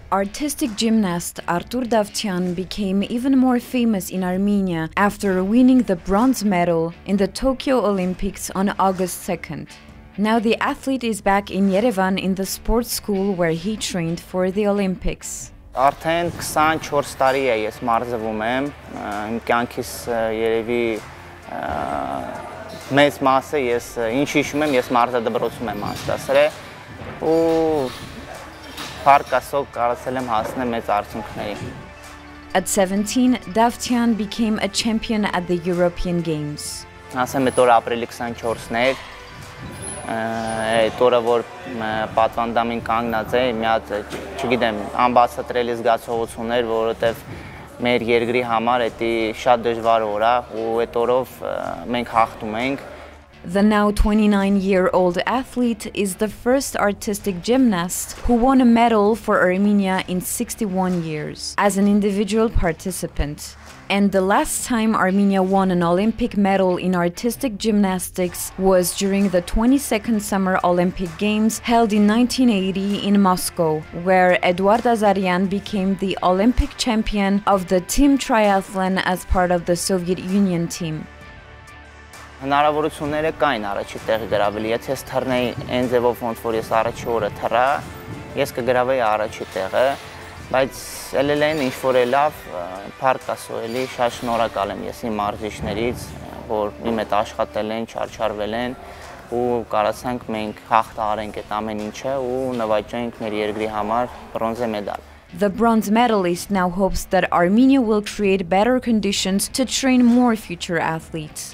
Artistic gymnast Artur Davtyan became even more famous in Armenia after winning the bronze medal in the Tokyo Olympics on August 2nd. Now the athlete is back in Yerevan in the sports school where he trained for the Olympics. Արդեն 24 տարի է ես մարզվում եմ, իմ կյանքիս երևի մեծ մասը ես ինչ հիշում եմ, ես մարզադպրոցում եմ անցկացրել ու փառք Աստծո կարողացել եմ հասնել մեծ արդյունքների։ At 17, Davtyan became a champion at the European Games. Ասեմ այդ օրը ապրիլի 24-ն էր, այդ օրը որ պատվանդամին կանգնած էի, մի հատ, չգիտեմ, անբացատրելի զգացողություն էր, որովհետև մեր երկրի համար դա շատ դժվար օր է ու այդ օրով մենք հաղթում ենք։ The now 29-year-old athlete is the first artistic gymnast who won a medal for Armenia in 61 years as an individual participant. And the last time Armenia won an Olympic medal in artistic gymnastics was during the 22nd Summer Olympic Games held in 1980 in Moscow, where Eduard Azaryan became the Olympic champion of the team triathlon as part of the Soviet Union team. Հնարավորությունները կային առաջի տեղը գրավելի, եթե ես թռնեի այն ձևով ոնց որ ես առաջի օրը թռա, ես կգրավեի առաջի տեղը, բայց ելել ինչ որ լավ, փառք Աստծո, էլի շատ շնորհակալ եմ ես իմ մարզիչներից, որ իմ հետ աշխատել են, չարչարվել են ու կարողացանք մենք հաղթահարենք այդ ամեն ինչը ու նվաճենք մեր երկրի համար բրոնզե մեդալ։ The bronze medalist now hopes that Armenia will create better conditions to train more future athletes.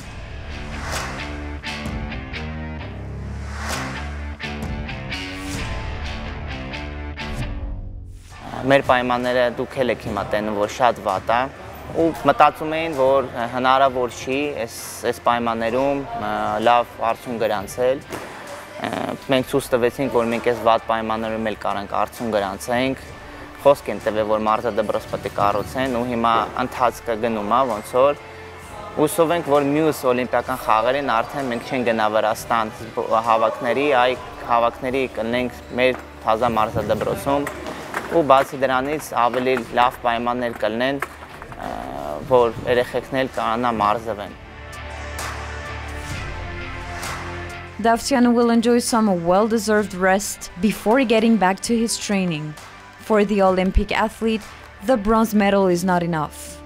Մեր պայմանները դուք եք հիմա տենում, որ շատ վատ է ու մտածում էին, որ հնարավոր չի այս պայմաններում լավ արդյունք գրանցել։ Մենք ցույց տվեցինք, որ մենք այս վատ պայմաններում էլ կարանք արդյունք գրանցենք։ Խոսք են տվել, որ մարզադպրոց պետք է կառուցեն ու հիմա ընթացքը գնում է ոնց որ հուսով ենք, որ մյուս օլիմպիական խաղերին արդեն մենք չենք գնա Վրաստան հավաքների, այ հավաքների կլինենք մեր թազա մարզադպրոցում ու բացի դրանից ավելի լավ պայմաններ կլինեն, որ երեխեքն էլ կարողանա մարզվեն։ Davtyan will enjoy some well-deserved rest before getting back to his training. For the Olympic athlete, the bronze medal is not enough.